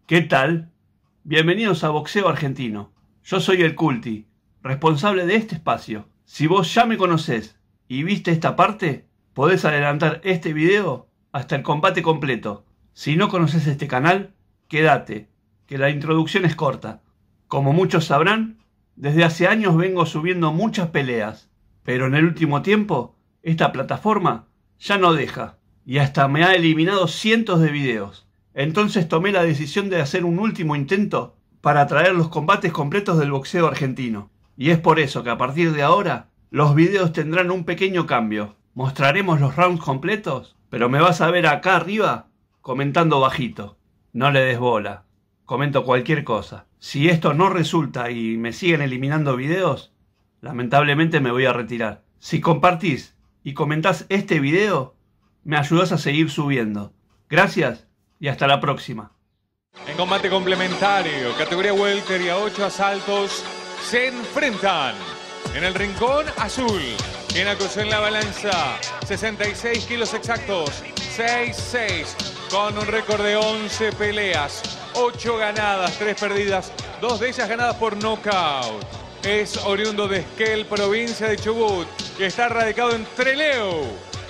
¿Qué tal? Bienvenidos a Boxeo Argentino. Yo soy el Culti, responsable de este espacio. Si vos ya me conocés y viste esta parte, podés adelantar este video hasta el combate completo. Si no conoces este canal, quédate, que la introducción es corta. Como muchos sabrán, desde hace años vengo subiendo muchas peleas, pero en el último tiempo, esta plataforma ya no deja, y hasta me ha eliminado cientos de videos. Entonces tomé la decisión de hacer un último intento para traer los combates completos del boxeo argentino. Y es por eso que a partir de ahora, los videos tendrán un pequeño cambio. Mostraremos los rounds completos, pero me vas a ver acá arriba comentando bajito. No le des bola, comento cualquier cosa. Si esto no resulta y me siguen eliminando videos, lamentablemente me voy a retirar. Si compartís y comentás este video, me ayudás a seguir subiendo. Gracias y hasta la próxima. En combate complementario, categoría welter y a 8 asaltos, se enfrentan en el rincón azul, quien acusó en la balanza 66 kilos exactos, 6-6, con un récord de 11 peleas, 8 ganadas, 3 perdidas, 2 de ellas ganadas por nocaut. Es oriundo de Esquel, provincia de Chubut, y está radicado en Trelew,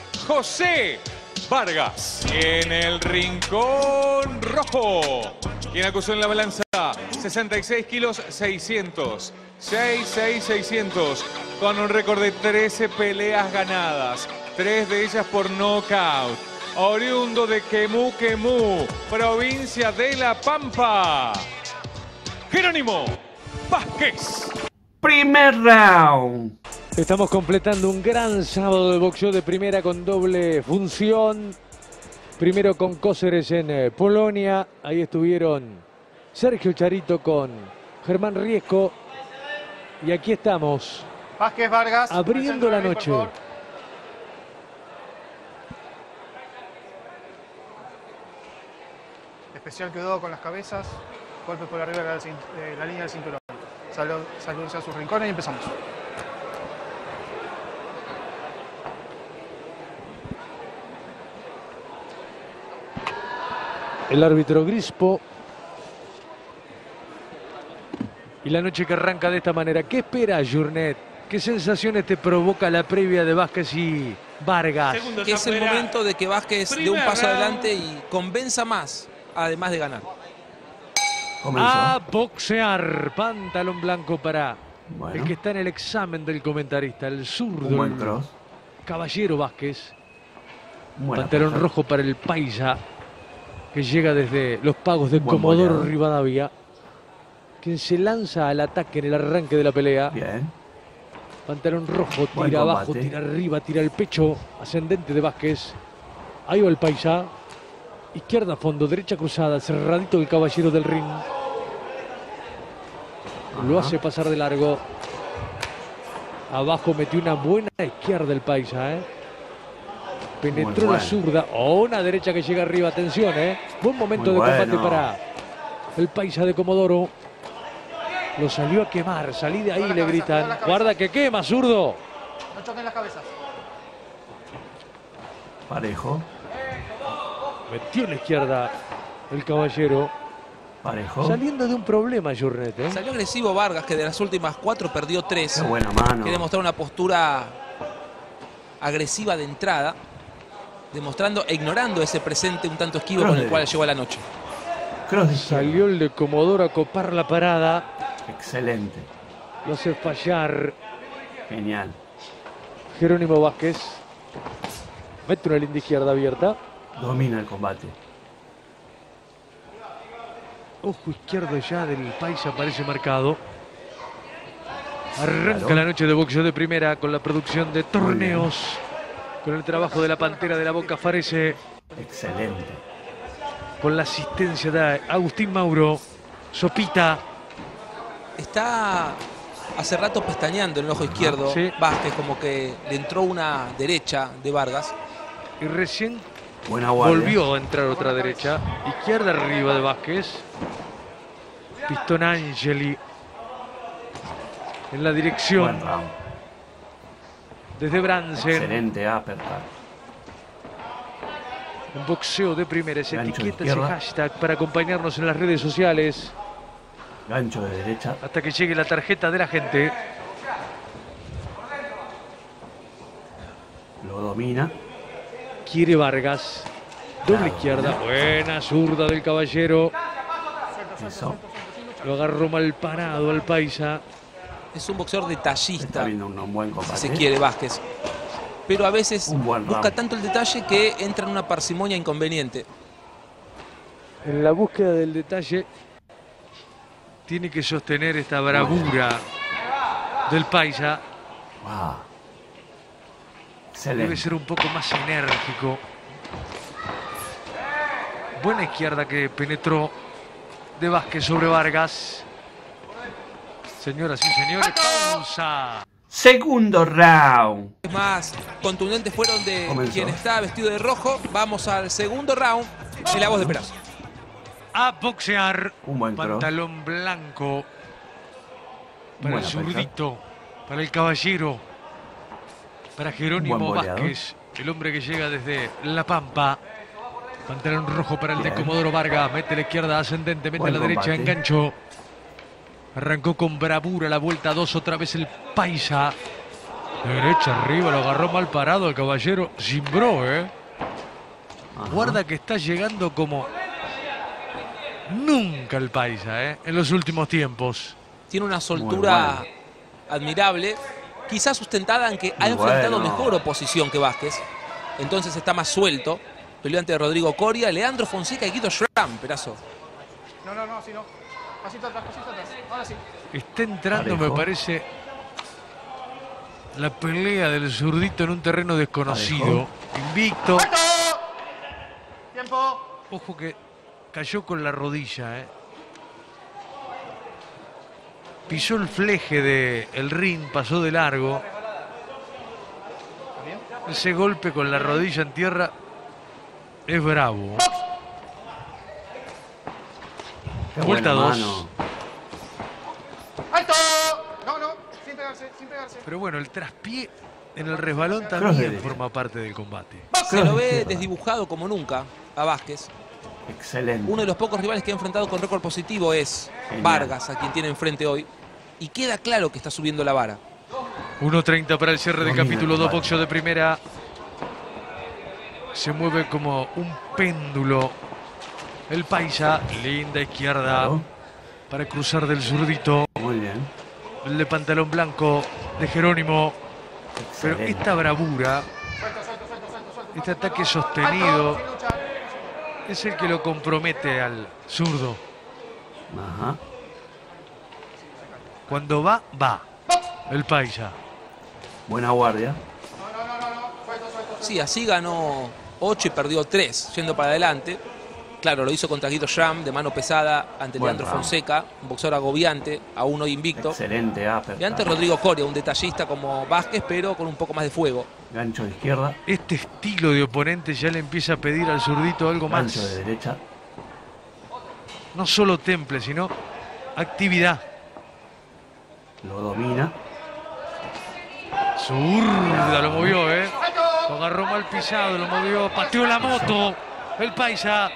José Vargas. En el rincón rojo, quien acusó en la balanza 66 kilos 600, 6-6-600, con un récord de 13 peleas ganadas, 3 de ellas por nocaut. Oriundo de Quemú, provincia de La Pampa, Jerónimo Vázquez. Primer round. Estamos completando un gran sábado de boxeo de primera con doble función. Primero con Cóceres en Polonia. Ahí estuvieron Sergio Charito con Germán Riesco. Y aquí estamos, Vázquez Vargas, abriendo la noche. Especial quedó con las cabezas, golpes por arriba de la línea del cinturón. Saludos a sus rincones y empezamos. El árbitro Grispo. Y la noche que arranca de esta manera. ¿Qué espera, Journet? ¿Qué sensaciones te provoca la previa de Vázquez y Vargas? Que es el momento de que Vázquez dé un paso adelante y convenza más, además de ganar. Comenzó. A boxear. Pantalón blanco para Bueno. el que está en el examen del comentarista, el Un zurdo, buen el cross. Caballero Vázquez. Buena Pantalón pelea. rojo para el Paisa, que llega desde los pagos de Buen Comodoro boleado. Rivadavia, quien se lanza al ataque en el arranque de la pelea. Bien. Pantalón rojo, Buen tira abajo, combate. tira arriba, tira el pecho, ascendente de Vázquez. Ahí va el Paisa. Izquierda a fondo, derecha cruzada, cerradito el Caballero del ring. Lo Ajá. hace pasar de largo. Abajo metió una buena izquierda el Paisa, Penetró Muy la bueno. zurda. O una derecha que llega arriba. Atención, Buen momento Muy de combate bueno. para el Paisa de Comodoro. Lo salió a quemar. Salí de ahí, Cuidado le la cabeza, gritan. cuidado la cabeza. Guarda que quema, zurdo. No choquen las cabezas. Parejo. Metió en la izquierda el Caballero. Parejo. Saliendo de un problema, Journet, Salió agresivo Vargas, que de las últimas 4 perdió 3. Qué buena mano. Quiere mostrar una postura agresiva de entrada, demostrando e ignorando ese presente un tanto esquivo Cross con el de cual derecha. llegó a la noche. Cross de izquierda. Salió el de Comodoro a copar la parada. Excelente. Lo hace fallar Genial. Jerónimo Vázquez. Mete una linda izquierda abierta. Domina el combate. Ojo izquierdo ya del Paisa aparece marcado. Arranca Claro. la noche de boxeo de primera con la producción de torneos. Con el trabajo de la Pantera de la Boca Farese. Excelente. Con la asistencia de Agustín Mauro. Sopita. Está hace rato pestañeando en el ojo izquierdo. Sí. Vázquez, como que le entró una derecha de Vargas. Y recién Buena guardia. volvió a entrar otra derecha. Izquierda arriba de Vázquez. Pistonangeli en la dirección Buen round. desde Bransen. Excelente uppercut. en Boxeo de Primera. Esa Gancho de etiqueta, ese izquierda. hashtag para acompañarnos en las redes sociales Gancho de derecha. hasta que llegue la tarjeta de la gente. Lo domina. Quiere Vargas. Doble Claro. izquierda. Buena zurda del caballero. Eso. Lo agarró mal parado al paisa. Es un boxeador Está detallista, viendo un buen combate. si se quiere, Vázquez. Pero a veces Un buen busca round. tanto el detalle que entra en una parsimonia inconveniente. En la búsqueda del detalle tiene que sostener esta bravura del paisa. Wow. Debe Excelente. ser un poco más enérgico. Buena izquierda que penetró de Vázquez sobre Vargas. Señoras y señores, pausa. Segundo round. Es más contundentes fueron de Comenzó. quien está vestido de rojo. Vamos al segundo round en la voz de Perazo. A boxear. Un buen cross. Pantalón blanco para Buena el zurdito, para el caballero, para Un Jerónimo buen boleador. Vázquez, el hombre que llega desde La Pampa. Pantalón rojo para el de Bien. Comodoro Vargas. Mete la izquierda ascendente, mete Buen la derecha, combate. engancho. Arrancó con bravura la vuelta 2, otra vez el paisa. Derecha arriba, lo agarró mal parado el caballero. Cimbró, Ajá. Guarda que está llegando como nunca el paisa, en los últimos tiempos. Tiene una soltura Muy admirable, quizás sustentada en que ha Muy enfrentado bueno. mejor oposición que Vázquez. Entonces está más suelto. Peleó ante Rodrigo Coria, Leandro Fonseca y Guido Schramm, Perazo. No, así no. Pasito atrás, pasito atrás. Ahora sí. Está entrando, Parejo. me parece, la pelea del zurdito en un terreno desconocido. Invicto. ¡Alto! Tiempo. Ojo que cayó con la rodilla, Pisó el fleje del ring, pasó de largo. ¿Bien? Ese golpe con la rodilla en tierra es bravo. Qué Vuelta buena 2. ¡Alto! No, sin pegarse. Pero bueno, el traspié en el resbalón Cross también derecha. forma parte del combate. Se lo ve izquierda. desdibujado como nunca a Vázquez. Excelente. Uno de los pocos rivales que ha enfrentado con récord positivo es Genial. Vargas, a quien tiene enfrente hoy. Y queda claro que está subiendo la vara. 1.30 para el cierre del Domina el capítulo 2, combate. boxeo de primera. Se mueve como un péndulo. El paisa, linda izquierda Claro. para cruzar del zurdito. Muy bien. El de pantalón blanco de Jerónimo. Pero Excelente. esta bravura, Suelto. este ataque sostenido, Alto, sin luchar. es el que lo compromete al zurdo. Ajá. Cuando va, va. El paisa. Buena guardia. Suelto. Sí, así ganó 8 y perdió 3, yendo para adelante. Claro, lo hizo contra Guido Schramm, de mano pesada, ante Buen Leandro round. Fonseca, un boxeador agobiante, aún hoy invicto. Excelente uppercut. Y ante Rodrigo Coria, un detallista como Vázquez, pero con un poco más de fuego. Gancho de izquierda. Este estilo de oponente ya le empieza a pedir al zurdito algo más. Gancho de derecha. No solo temple, sino actividad. Lo domina. Zurda, lo movió, Lo agarró mal pisado, lo movió, pateó la moto. El paisa.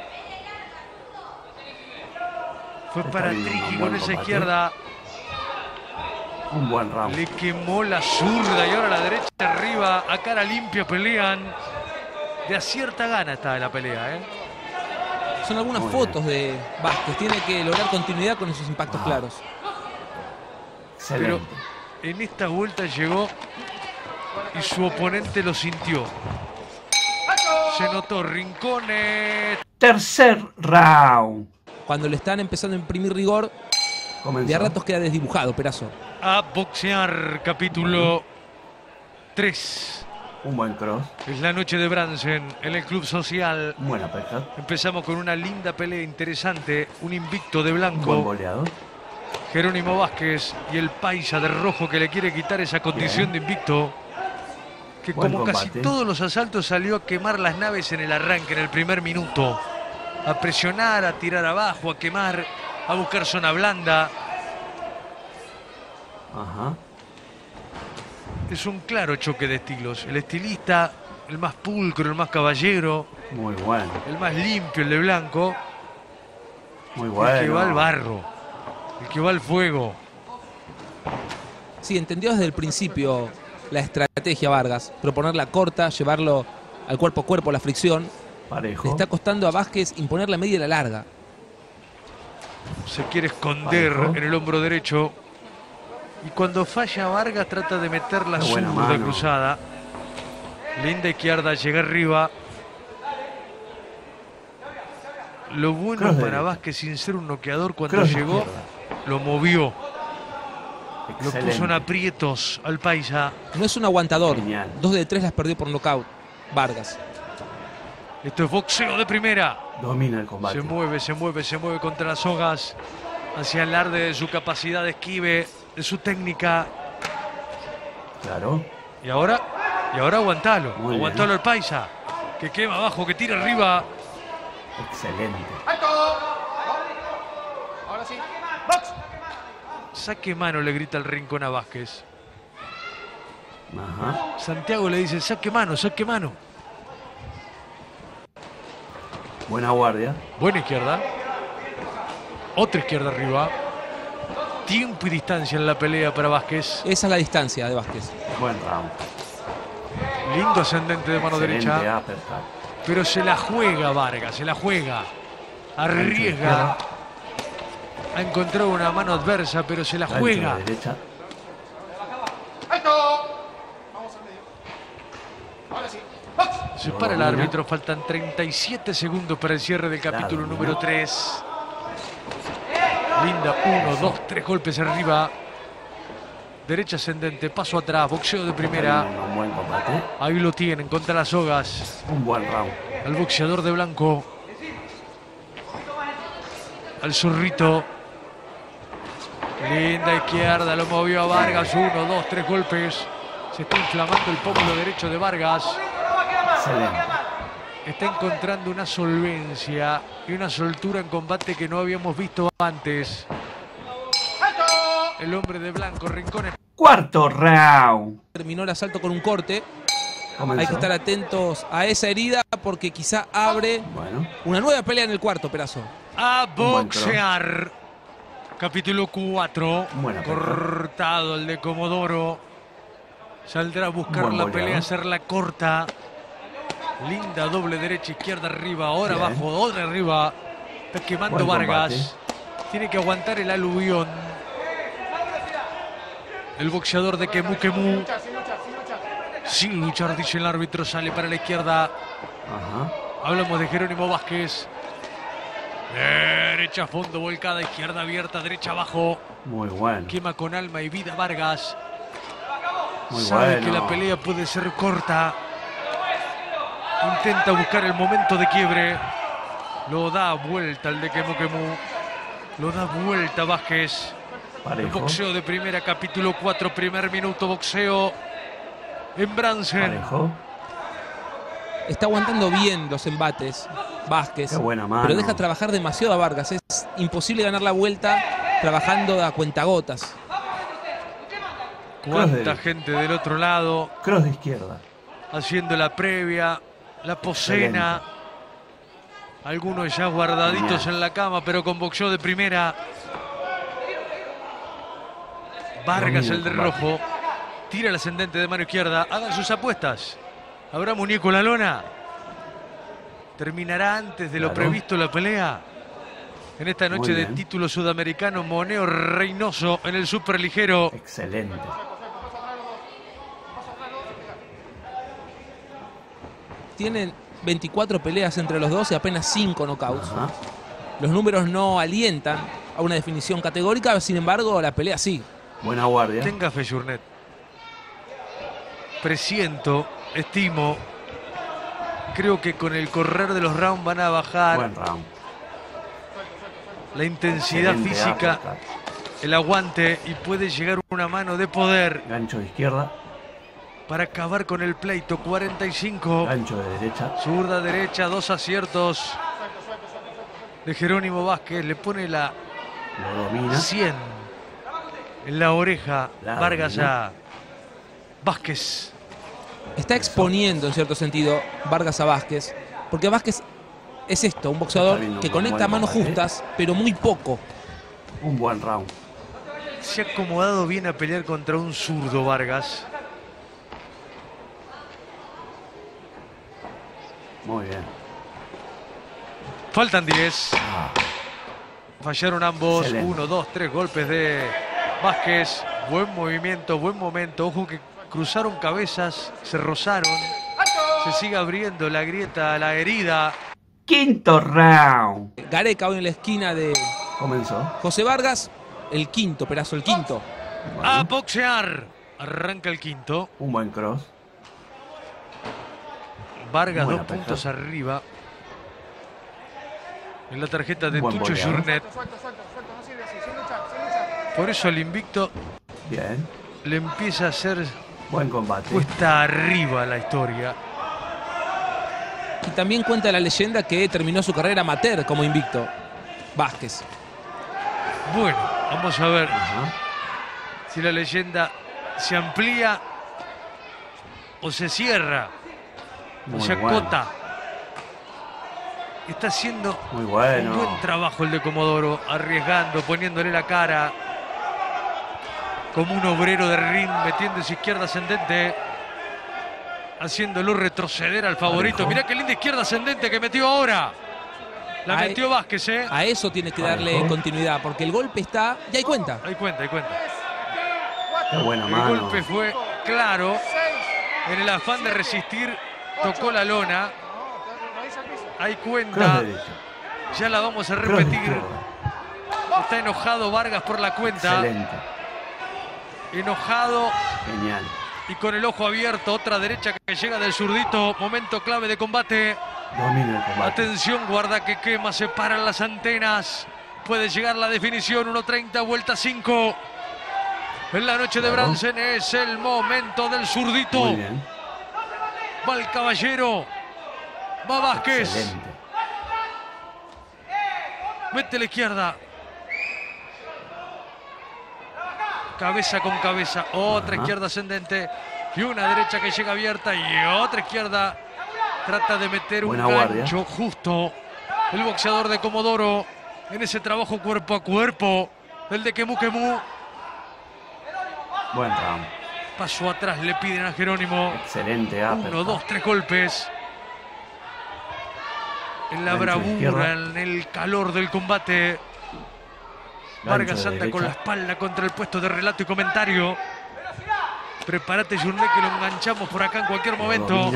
Fue Está para viendo un Triqui buen con esa combate. izquierda. Un buen round. Le quemó la zurda y ahora la derecha arriba. A cara limpia pelean. De a cierta gana está en la pelea, Son algunas Muy fotos de Vázquez. Tiene que lograr continuidad con esos impactos Ah. claros. Pero Excelente. en esta vuelta llegó y su oponente lo sintió. Se notó rincones. Tercer round. Cuando le están empezando a imprimir rigor, Comenzó. de a ratos queda desdibujado, Perazo. A boxear, capítulo 3. Un buen cross. Es la noche de Bransen en el Club Social. Un buen uppercut. Empezamos con una linda pelea interesante. Un invicto de Un buen blanco. boleador. Jerónimo Vázquez y el paisa de rojo que le quiere quitar esa condición de invicto. Que Buen como casi combate. todos los asaltos salió a quemar las naves en el arranque, en el primer minuto. A presionar, a tirar abajo, a quemar, a buscar zona blanda. Ajá. Es un claro choque de estilos. El estilista, el más pulcro, el más caballero. Muy bueno. El más limpio, el de Blanco. Muy bueno. El que va al barro. El que va al fuego. Sí, entendió desde el principio la estrategia Vargas. Proponerla corta, llevarlo al cuerpo a cuerpo, la fricción. Parejo. Le está costando a Vázquez imponer la media y la larga. Se quiere esconder Parejo. en el hombro derecho. Y cuando falla Vargas trata de meter la Qué buena zurda mano. cruzada. Linda izquierda, llega arriba. Lo bueno Cross para derecha. Vázquez, sin ser un noqueador, cuando Cross llegó, izquierda. lo movió. Lo Excelente. puso en aprietos al paisa. No es un aguantador. Genial. 2 de 3 las perdió por nocaut. Vargas. Esto es boxeo de primera. Domina el combate. Se mueve contra las sogas. Hacia el alarde de su capacidad de esquive, de su técnica. Claro. Y ahora aguantalo. Muy Aguantalo bien. al paisa. Que quema abajo, que tira arriba. Excelente. ¡Alto! Ahora sí. ¡Box! Saque mano, le grita el Rincón a Vázquez. Ajá. Santiago le dice, saque mano, saque mano. Buena guardia. Buena izquierda. Otra izquierda arriba. Tiempo y distancia en la pelea para Vázquez. Esa es la distancia de Vázquez. Buen round. Lindo ascendente de mano Excelente derecha. uppercut. Pero se la juega Vargas, se la juega. Gancho de Arriesga. izquierda. Ha encontrado una mano adversa, pero se la Gancho juega. de derecha. ¡Alto! Vamos al medio. Ahora sí. ¡Box! Se para el árbitro, faltan 37 segundos para el cierre del capítulo Claro, número 3. Linda, 1, 2, 3 golpes arriba. Derecha ascendente, paso atrás, boxeo de primera. Un buen combate. Ahí lo tienen, contra las sogas. Un buen round. Al boxeador de blanco. Al zorrito. Linda izquierda, lo movió a Vargas. 1, 2, 3 golpes. Se está inflamando el pómulo derecho de Vargas. Excelente. Está encontrando una solvencia y una soltura en combate que no habíamos visto antes. El hombre de blanco, Rincones. Cuarto round. Terminó el asalto con un corte. Comenzó. Hay que estar atentos a esa herida porque quizá abre Bueno. una nueva pelea en el cuarto, Perazo. A buen boxear. Capítulo 4. Buena pelea. Cortado el de Comodoro. Saldrá a buscar Buen la boleado. pelea, hacerla corta. Linda doble derecha, izquierda arriba, ahora Bien. abajo, otra arriba. Está quemando Buen Vargas. Tiene que aguantar el aluvión. El boxeador de Kemu Kemu. Luchar, sin luchar, sin luchar. Sin luchar, dice el árbitro, sale para la izquierda. Ajá. Hablamos de Jerónimo Vázquez. Derecha a fondo, volcada, izquierda abierta, derecha abajo. Muy bueno. Quema con alma y vida Vargas. Muy Sabe bueno. que la pelea puede ser corta. Intenta buscar el momento de quiebre. Lo da vuelta el de Kemu Kemu. Lo da vuelta Vázquez. El Parejo. boxeo de primera, capítulo 4, primer minuto, boxeo en Bransen. Parejo. Está aguantando bien los embates Vázquez. Qué buena mano. Pero deja trabajar demasiado a Vargas. Es imposible ganar la vuelta trabajando a cuentagotas. Cuánta derecha. gente del otro lado Cross de izquierda. haciendo la previa, la posena. Algunos ya guardaditos Genial. en la cama, pero con boxeo de primera. Vargas, Domina el de el combate. rojo, tira el ascendente de mano izquierda. Hagan sus apuestas. ¿Habrá muñeco en la lona? ¿Terminará antes de lo Claro. previsto la pelea? En esta noche Muy de bien. título sudamericano, Moneo Reynoso en el superligero. Excelente. Tienen 24 peleas entre los dos y apenas 5 knockouts. Ajá. Los números no alientan a una definición categórica, sin embargo, la pelea sí. Buena guardia. Tenga fe, Journet. Presiento, estimo. Creo que con el correr de los rounds van a bajar Buen round. la intensidad Excelente física, uppercut. el aguante, y puede llegar una mano de poder Gancho de izquierda. para acabar con el pleito. 45. Gancho de derecha. Zurda derecha, 2 aciertos de Jerónimo Vázquez. Le pone la Lo domina. 100 en la oreja. La Vargas domina. a Vázquez. Está exponiendo, en cierto sentido, Vargas a Vázquez. Porque Vázquez es esto, un boxeador que conecta manos justas, pero muy poco. Un buen round. Se ha acomodado bien a pelear contra un zurdo Vargas. Muy bien. Faltan 10. Fallaron ambos. Excelente. 1, 2, 3 golpes de Vázquez. Buen movimiento, buen momento. Ojo que cruzaron cabezas, se rozaron. Se sigue abriendo la grieta, la herida. Quinto round. Gareca hoy en la esquina de Comenzó. José Vargas. El quinto, Perazo, el quinto. A boxear. Arranca el quinto. Un buen cross. Vargas Buena 2 puntos pesca. arriba. En la tarjeta de Buen Tucho boleado. Journet. Suelto, no sirve así, sin luchar, sin luchar. Por eso al invicto Bien. le empieza a hacer Buen combate. cuesta arriba la historia. Y también cuenta la leyenda que terminó su carrera amateur como invicto. Vázquez. Bueno, vamos a ver Ajá. si la leyenda se amplía o se cierra o Muy se bueno. acota. Está haciendo Muy bueno. un buen trabajo el de Comodoro, arriesgando, poniéndole la cara como un obrero de ring, metiendo su izquierda ascendente, haciéndolo retroceder al favorito. Parejo. Mirá qué linda izquierda ascendente que metió ahora. La Ahí- metió Vázquez, ¿eh? A eso tiene que darle Parejo. continuidad, porque el golpe está y hay cuenta. Hay cuenta, hay cuenta. Qué buena El mano. golpe fue claro. En el afán de resistir, tocó la lona. Hay Cross cuenta. derecho. Ya la vamos a Cross repetir. izquierdo. Está enojado Vargas por la cuenta. Excelente. Enojado Genial. y con el ojo abierto. Otra derecha que llega del zurdito. Momento clave de combate. Domina el combate. Atención, guarda que quema. Se paran las antenas. Puede llegar la definición. 1:30, vuelta 5. En la noche de Claro. Bransen es el momento del zurdito. Muy bien. Va el caballero. Va Vázquez. Excelente. Mete la izquierda. Cabeza con cabeza. Otra Ajá. izquierda ascendente. Y una derecha que llega abierta. Y otra izquierda. Trata de meter Buena un guardia. gancho justo. El boxeador de Comodoro. En ese trabajo cuerpo a cuerpo. El de Kemu Kemu. Buen round. Paso atrás le piden a Jerónimo. Excelente. 1, 2, 3 golpes. En la Gancho de bravura, izquierda. en el calor del combate. Vargas anda con la espalda contra el puesto de relato y comentario. Prepárate, Journet, que lo enganchamos por acá en cualquier momento.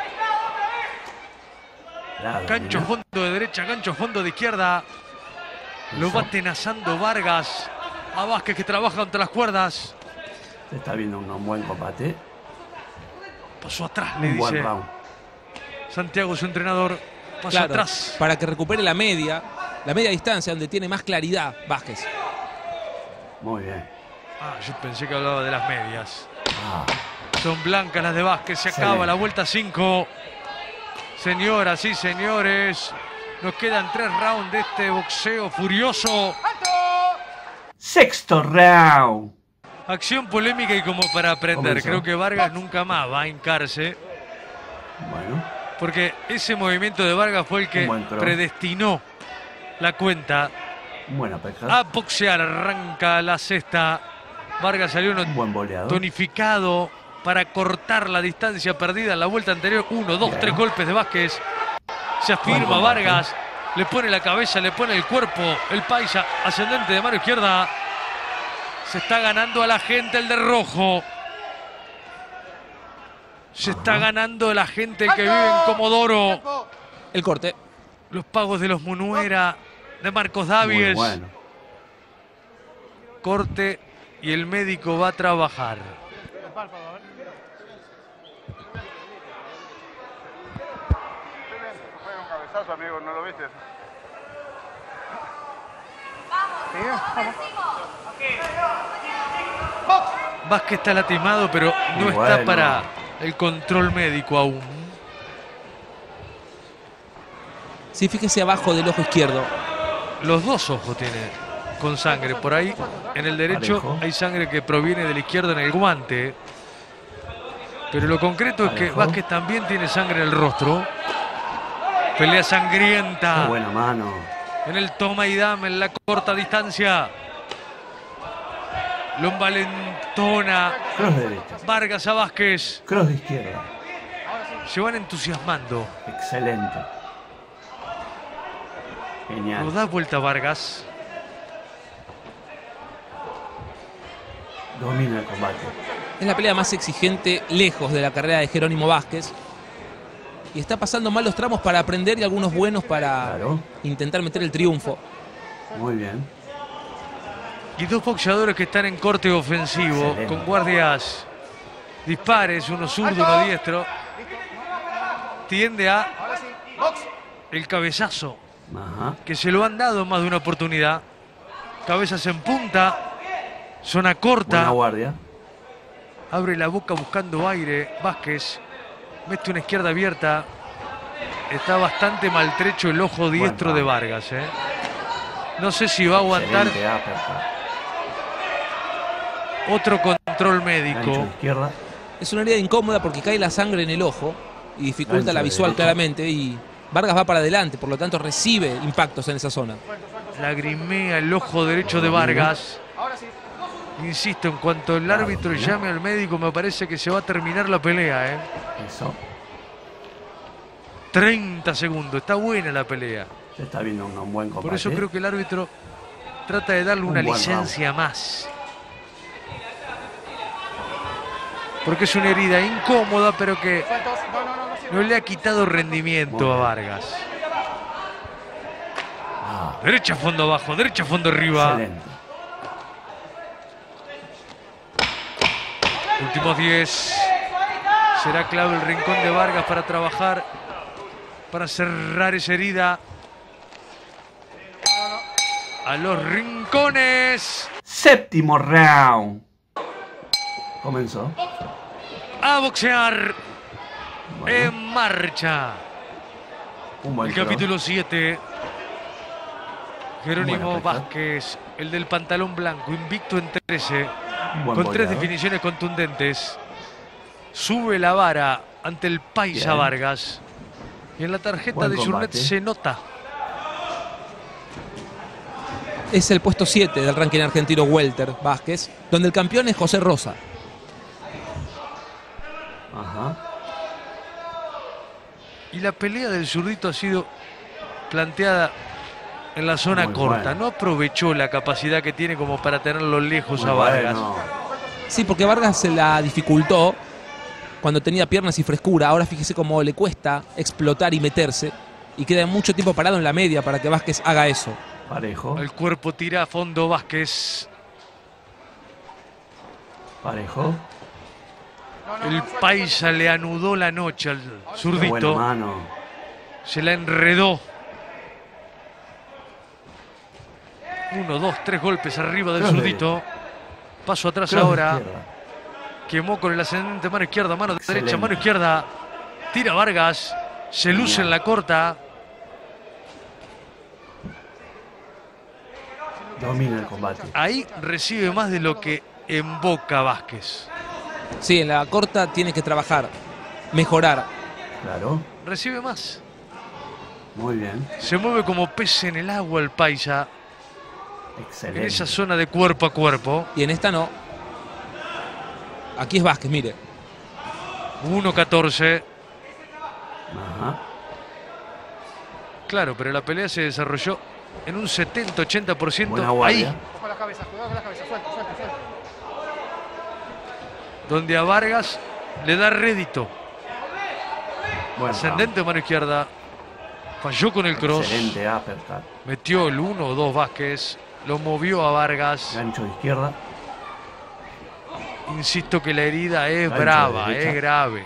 Gancho fondo de derecha, gancho fondo de izquierda. Lo va tenazando Vargas. A Vázquez, que trabaja contra las cuerdas. Se está viendo un buen combate. Pasó atrás, le Un buen dice round. Santiago, su entrenador. Pasó Claro, atrás. para que recupere la media distancia, donde tiene más claridad Vázquez. Muy bien. Yo pensé que hablaba de las medias. Ah, Son blancas las de Vázquez. Se acaba Excelente. la vuelta 5. Señoras y señores, nos quedan 3 rounds de este boxeo furioso. sexto round. Acción polémica y como para aprender. Comenzó. Creo que Vargas nunca más va a hincarse. Bueno. Porque ese movimiento de Vargas fue el que Un buen cross. predestinó la cuenta Buena pesca. a boxear. Arranca la sexta. Vargas salió Un buen boleado. tonificado para cortar la distancia perdida en la vuelta anterior. 1, 2, Bien. 3 golpes de Vázquez. Se Buen afirma combate. Vargas. Le pone la cabeza, le pone el cuerpo. El paisa ascendente de mano izquierda. Se está ganando a la gente el de rojo. Se está ganando la gente que vive en Comodoro. El corte. Los pagos de los Munuera, de Marcos Muy Davies. bueno. Corte y el médico va a trabajar. El párpado, a ver. Fue un cabezazo, amigo, ¿no lo viste? Sí, vamos. Vázquez está lastimado, pero no Muy está bueno. para el control médico aún. Sí, fíjese abajo del ojo izquierdo. Los dos ojos tiene con sangre. Por ahí, en el derecho, Parejo. hay sangre que proviene del izquierdo en el guante. Pero lo concreto es que Parejo. Vázquez también tiene sangre en el rostro. Pelea sangrienta. Qué buena mano. En el toma y dame, en la corta distancia. Lo envalentona Cross de derecha. Vargas a Vázquez. Cross de izquierda. Se van entusiasmando. Excelente. Lo Genial. da vuelta Vargas. Domina el combate. Es la pelea más exigente lejos de la carrera de Jerónimo Vázquez. Y está pasando mal los tramos para aprender y algunos buenos para Claro. intentar meter el triunfo. Muy bien. Y dos boxeadores que están en corte ofensivo. Excelente. Con guardias dispares, uno zurdo, uno diestro. Tiende a Ahora sí. Box. el cabezazo. Ajá. Que se lo han dado en más de una oportunidad. Cabezas en punta. Zona corta. Buena guardia. Abre la boca buscando aire. Vázquez mete una izquierda abierta. Está bastante maltrecho el ojo diestro de Vargas. No sé si va a aguantar Excelente uppercut. otro control Gancho médico. de izquierda. Es una herida incómoda porque cae la sangre en el ojo y dificulta Gancho la de visual derecha. claramente. Y Vargas va para adelante, por lo tanto recibe impactos en esa zona. Lagrimea el ojo derecho de Vargas. Ahora sí. Insisto, en cuanto el árbitro llame al médico, me parece que se va a terminar la pelea. Eso. 30 segundos. Está buena la pelea. Se está viendo un buen combate. Por eso creo que el árbitro trata de darle una Un buen licencia más. Porque es una herida incómoda, pero que Sueltos. No. no le ha quitado rendimiento Muy a bien. Vargas. Ah, Derecha fondo abajo, derecha fondo arriba. excelente. Últimos 10. Será clave el rincón de Vargas para trabajar, para cerrar esa herida. A los rincones. Séptimo round. Comenzó. A boxear. Bueno, En marcha. un buen El cross. capítulo 7. Jerónimo Buena pelea. Vázquez, el del pantalón blanco, invicto en 13, Un buen con 3 boleador. definiciones contundentes. Sube la vara ante el paisa Bien. Vargas. Y en la tarjeta Buen de Journet combate. se nota. Es el puesto 7 del ranking argentino welter Vázquez, donde el campeón es José Rosa. Ajá. Y la pelea del zurdito ha sido planteada en la zona Muy corta. buena. No aprovechó la capacidad que tiene como para tenerlo lejos Muy a Vargas. bueno. Sí, porque Vargas se la dificultó cuando tenía piernas y frescura. Ahora fíjese cómo le cuesta explotar y meterse. Y queda mucho tiempo parado en la media para que Vázquez haga eso. Parejo. El cuerpo tira a fondo Vázquez. Parejo. El paisa le anudó la noche al Qué buena zurdito. mano. Se la enredó. 1, 2, 3 golpes arriba del Cross de zurdito. Paso atrás Cross de ahora. izquierda. Quemó con el ascendente, mano izquierda, mano Excelente. derecha, mano izquierda. Tira Vargas. Se luce Genial. en la corta. Domina el combate. Ahí recibe más de lo que emboca Vázquez. Sí, en la corta tiene que trabajar, mejorar. Claro. Recibe más. Muy bien. Se mueve como pez en el agua el paisa. En Excelente. esa zona de cuerpo a cuerpo. Y en esta no. Aquí es Vázquez, mire. 1-14. Ajá. Claro, pero la pelea se desarrolló en un 70-80%. Buena guardia. Ahí, Ojo a las cabezas. Cuidado con las cabezas. Suelto. donde a Vargas le da rédito. Buen Ascendente, mano izquierda. Falló con el round. cross. Excelente uppercut. Metió el 1 o 2 Vázquez. Lo movió a Vargas. Gancho de izquierda. Insisto que la herida es Gancho de brava, derecha. es grave.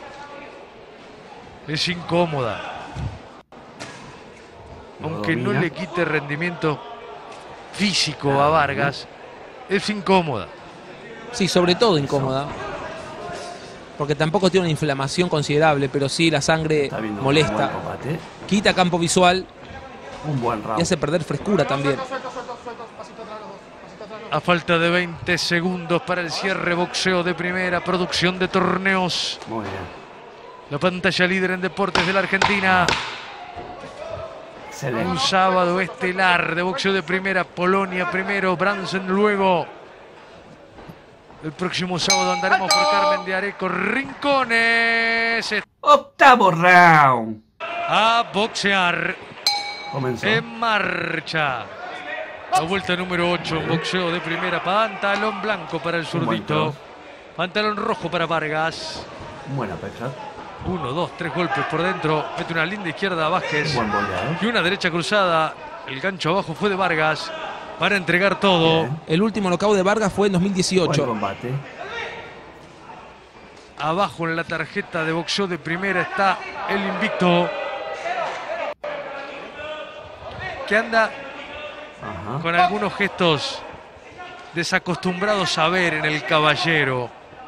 Es incómoda. Lo Aunque no domina. le quite rendimiento físico a Claro, Vargas, es incómoda. Sí, sobre todo incómoda. Porque tampoco tiene una inflamación considerable, pero sí la sangre Está viendo un molesta. buen combate. Quita campo visual Un buen round. y hace perder frescura también. Suelto. Pasito atrás los dos. Pasito atrás los dos. A falta de 20 segundos para el cierre, boxeo de primera, producción de torneos. Muy bien. La pantalla líder en deportes de la Argentina. Excelente. Un sábado estelar de boxeo de primera. Polonia primero, Brandsen luego. El próximo sábado andaremos por Carmen de Areco, Rincones. Octavo round. A boxear. Comenzó. En marcha. La vuelta número 8, boxeo de primera. Pantalón blanco para el zurdito. Pantalón rojo para Vargas. Buena pecha. 1, 2, 3 golpes por dentro. Mete una linda izquierda a Vázquez. Buen boleado. Y una derecha cruzada. El gancho abajo fue de Vargas. Para entregar todo. Bien. El último knockout de Vargas fue en Buen 2018. combate. Abajo en la tarjeta de boxeo de primera está el invicto. Que anda Ajá. con algunos gestos desacostumbrados a ver en el caballero.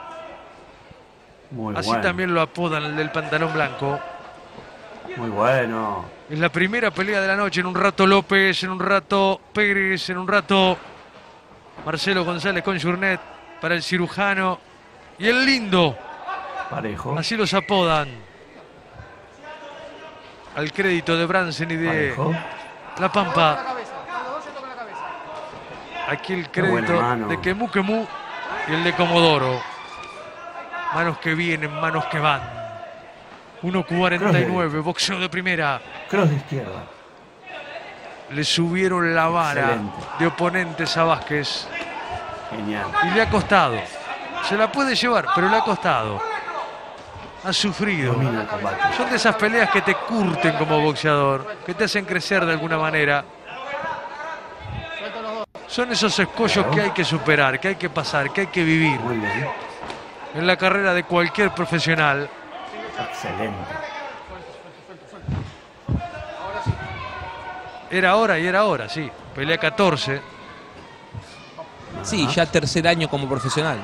Muy Así bueno. también lo apodan, el del pantalón blanco. Muy bueno. Es la primera pelea de la noche. En un rato López, en un rato Pérez, en un rato Marcelo González con Journet para el cirujano. Y el lindo, Parejo. así los apodan. Al crédito de Brandsen y de Parejo. La Pampa. Aquí el Qué buena crédito mano. de Kemu Kemu y el de Comodoro. Manos que vienen, manos que van. 1.49, boxeo de primera. Cross de izquierda. Le subieron la vara Excelente. de oponentes a Vázquez. Genial. Y le ha costado. Se la puede llevar, pero le ha costado. Ha sufrido. Domina el combate. Son de esas peleas que te curten como boxeador, que te hacen crecer de alguna manera. Son esos escollos Claro. que hay que superar, que hay que pasar, que hay que vivir Muy bien. en la carrera de cualquier profesional. Excelente. Era hora y era hora, sí. Pelea 14. Sí, ya tercer año como profesional.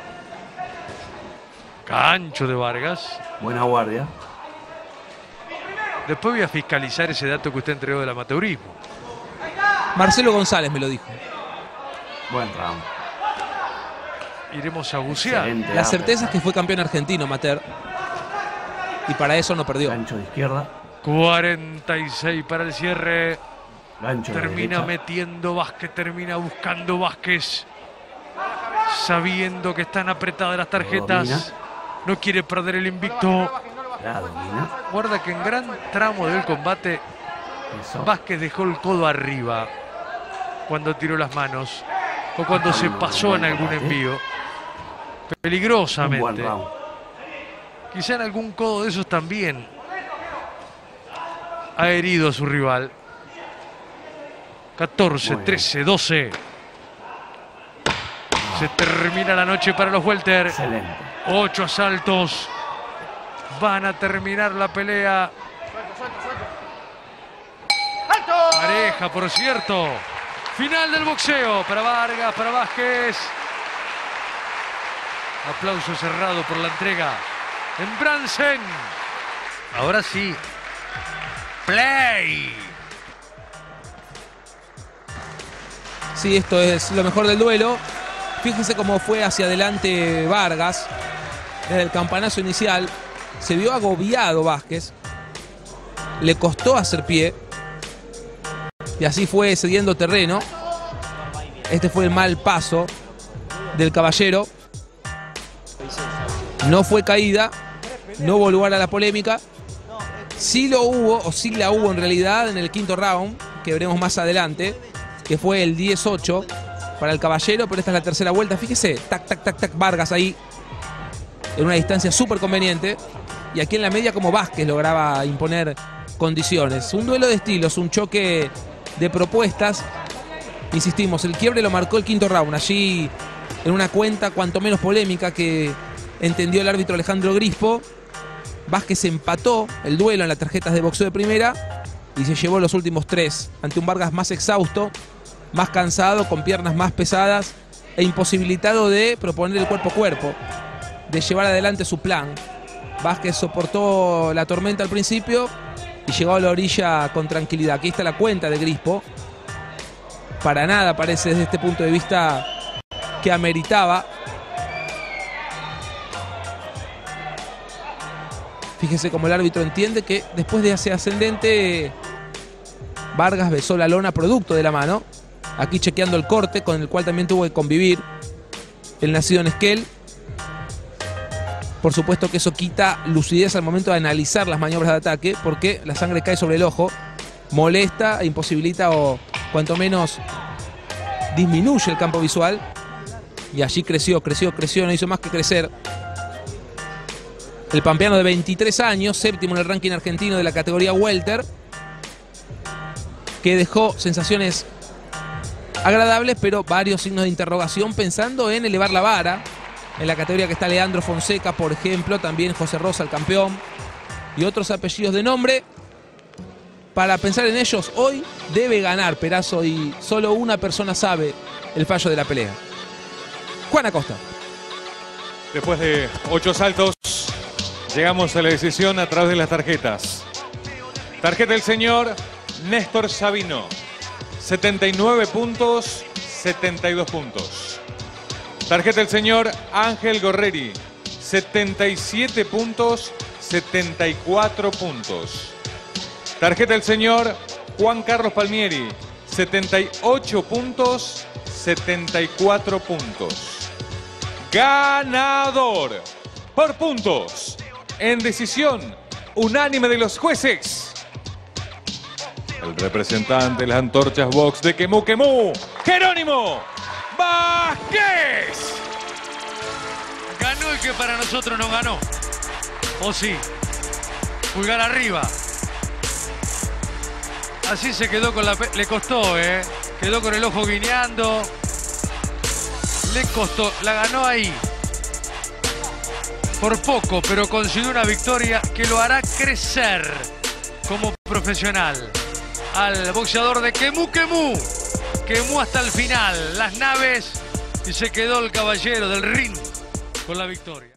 Gancho de Vargas. Buena guardia. Después voy a fiscalizar ese dato que usted entregó del amateurismo. Marcelo González me lo dijo. Buen round. Iremos a bucear. Excelente. La certeza es que fue campeón argentino, amateur. Y para eso no perdió. Gancho de izquierda. 46 para el cierre. Gancho de Termina derecha. metiendo Vázquez, termina buscando Vázquez. Sabiendo que están apretadas las tarjetas. No quiere perder el invicto. La domina. Guarda que en gran tramo del combate Eso. Vázquez dejó el codo arriba cuando tiró las manos o cuando se pasó en algún envío. Un buen Peligrosamente. round. Quizá en algún codo de esos también ha herido a su rival. 14, Muy bien. 13, 12. Se termina la noche para los welter. Excelente. 8 asaltos. Van a terminar la pelea. Pareja, por cierto. Final del boxeo para Vargas, para Vázquez. Aplauso cerrado por la entrega en Brandsen. Ahora sí. Play. Sí, esto es lo mejor del duelo. Fíjense cómo fue hacia adelante Vargas. Desde el campanazo inicial se vio agobiado Vázquez. Le costó hacer pie. Y así fue cediendo terreno. Este fue el mal paso del caballero. No fue caída. No hubo lugar a la polémica. Sí lo hubo, o sí la hubo en realidad, en el quinto round, que veremos más adelante, que fue el 10-8 para el caballero, pero esta es la tercera vuelta. Fíjese, tac, tac, tac, tac, Vargas ahí, en una distancia súper conveniente. Y aquí en la media como Vázquez lograba imponer condiciones. Un duelo de estilos, un choque de propuestas. Insistimos, el quiebre lo marcó el quinto round, allí en una cuenta cuanto menos polémica que entendió el árbitro Alejandro Grispo. Vázquez empató el duelo en las tarjetas de boxeo de primera y se llevó los últimos 3 ante un Vargas más exhausto, más cansado, con piernas más pesadas e imposibilitado de proponer el cuerpo a cuerpo, de llevar adelante su plan. Vázquez soportó la tormenta al principio y llegó a la orilla con tranquilidad. Aquí está la cuenta de Grispo. Para nada parece desde este punto de vista que ameritaba. Fíjese cómo el árbitro entiende que después de ese ascendente Vargas besó la lona producto de la mano. Aquí chequeando el corte con el cual también tuvo que convivir el nacido en Esquel. Por supuesto que eso quita lucidez al momento de analizar las maniobras de ataque, porque la sangre cae sobre el ojo, molesta, imposibilita o cuanto menos disminuye el campo visual. Y allí creció, no hizo más que crecer. El pampeano de 23 años, séptimo en el ranking argentino de la categoría welter, que dejó sensaciones agradables, pero varios signos de interrogación pensando en elevar la vara. En la categoría que está Leandro Fonseca, por ejemplo, también José Rosa, el campeón, y otros apellidos de nombre. Para pensar en ellos, hoy debe ganar Perazo y solo una persona sabe el fallo de la pelea. Juan Acosta. Después de 8 saltos, llegamos a la decisión a través de las tarjetas. Tarjeta del señor Néstor Sabino. 79 puntos, 72 puntos. Tarjeta del señor Ángel Gorreri. 77 puntos, 74 puntos. Tarjeta del señor Juan Carlos Palmieri. 78 puntos, 74 puntos. Ganador por puntos en decisión unánime de los jueces, el representante de las antorchas box de Quemú Quemú, Jerónimo Vázquez. Ganó el que para nosotros no ganó. ¿O sí? Pulgar arriba. Así se quedó con la... Le costó, Quedó con el ojo guiñando. Le costó. La ganó ahí. Por poco, pero consiguió una victoria que lo hará crecer como profesional. Al boxeador de Quemú Quemú. Quemó hasta el final las naves y se quedó el caballero del ring con la victoria.